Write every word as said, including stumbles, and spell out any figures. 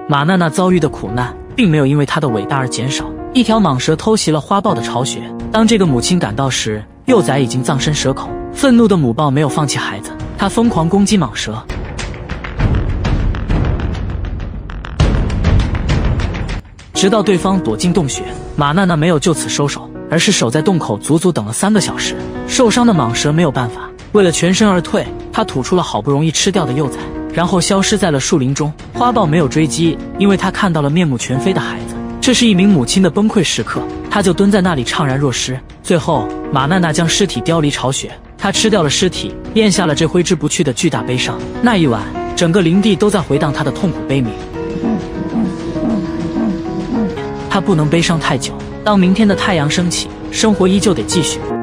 马娜娜遭遇的苦难并没有因为她的伟大而减少。一条蟒蛇偷袭了花豹的巢穴，当这个母亲赶到时，幼崽已经葬身蛇口。愤怒的母豹没有放弃孩子，它疯狂攻击蟒蛇。直到对方躲进洞穴，马娜娜没有就此收手，而是守在洞口足足等了三个小时。受伤的蟒蛇没有办法，为了全身而退，它吐出了好不容易吃掉的幼崽，然后消失在了树林中。花豹没有追击，因为它看到了面目全非的孩子。这是一名母亲的崩溃时刻，她就蹲在那里怅然若失。最后，马娜娜将尸体叼离巢穴，她吃掉了尸体，咽下了这挥之不去的巨大悲伤。那一晚，整个林地都在回荡她的痛苦悲鸣。她不能悲伤太久，当明天的太阳升起，生活依旧得继续。